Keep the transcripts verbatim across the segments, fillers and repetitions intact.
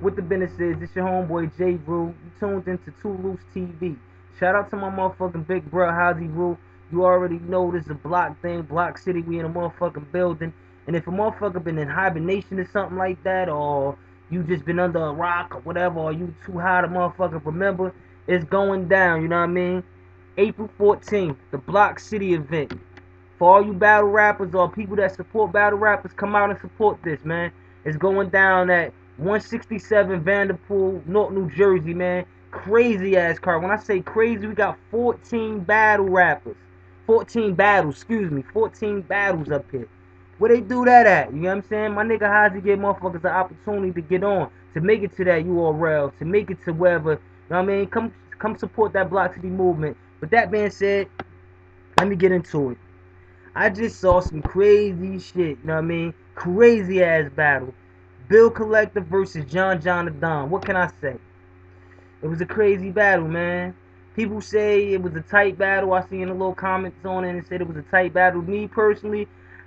What the business is, it's your homeboy J. Rule. You tuned into Too Loose T V. Shout out to my motherfucking big bro, Hazy Rule. You already know this is a block thing, Block City, we in a motherfucking building. And if a motherfucker been in hibernation or something like that, or you just been under a rock or whatever, or you too high to motherfucker remember, it's going down, you know what I mean? April fourteenth, the Block City event. For all you battle rappers or people that support battle rappers, come out and support this, man. It's going down at one sixty-seven Vanderpool, North New Jersey, man. Crazy ass card. When I say crazy, we got fourteen battle rappers. fourteen battles, excuse me. fourteen battles up here. Where they do that at? You know what I'm saying? My nigga Hazy give motherfuckers an opportunity to get on, to make it to that U R L, to make it to wherever. You know what I mean? Come, come support that Block City movement. With that being said, let me get into it. I just saw some crazy shit, you know what I mean? Crazy ass battle. Bill Collector versus John John the Don. What can I say? It was a crazy battle, man. People say it was a tight battle. I see in the little comments on it and said it was a tight battle. Me personally,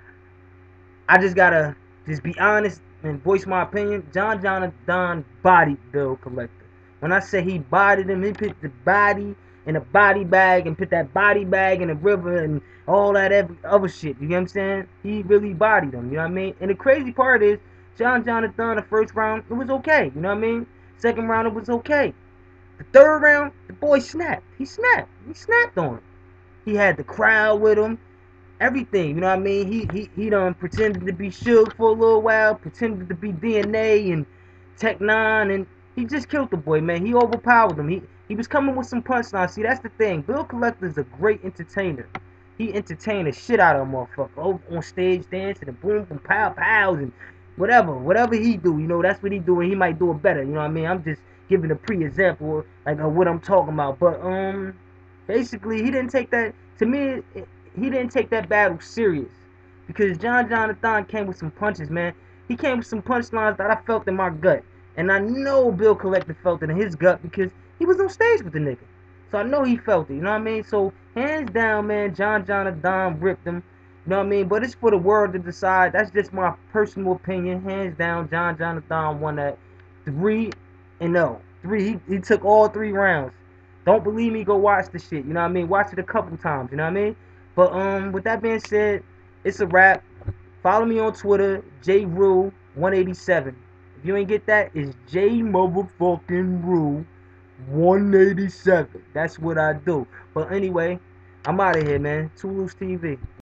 I just gotta just be honest and voice my opinion. John John the Don bodied Bill Collector. When I say he bodied him, he put the body in a body bag and put that body bag in the river and all that other shit. You know what I'm saying? He really bodied him. You know what I mean? And the crazy part is, John John the Don, the first round, it was okay. You know what I mean? Second round, it was okay. The third round, the boy snapped. He snapped. He snapped on him. He had the crowd with him. Everything, you know what I mean? He he he done pretended to be Suge for a little while, pretended to be D N A and Tech Nine, and he just killed the boy, man. He overpowered him. He he was coming with some punchlines. See, that's the thing. Bill Collector is a great entertainer. He entertained the shit out of a motherfucker. Over on stage dancing and boom boom pow pows and whatever. Whatever he do, you know, that's what he do, and he might do it better. You know what I mean? I'm just giving a pre-example like of what I'm talking about. But um basically he didn't take that, to me, it, he didn't take that battle serious, because John John the Don came with some punches, man. He came with some punchlines that I felt in my gut, and I know Bill Collector felt it in his gut because he was on stage with the nigga. So I know he felt it, you know what I mean? So hands down, man, John John the Don ripped him, you know what I mean? But it's for the world to decide. That's just my personal opinion. Hands down, John John the Don won that three and no. Three, he, he took all three rounds. Don't believe me, go watch the shit, you know what I mean? Watch it a couple times, you know what I mean? But um, with that being said, it's a wrap. Follow me on Twitter, J Rule one eighty-seven. If you ain't get that, it's J motherfucking Rule one eighty-seven. That's what I do. But anyway, I'm out of here, man. Too Loose T V.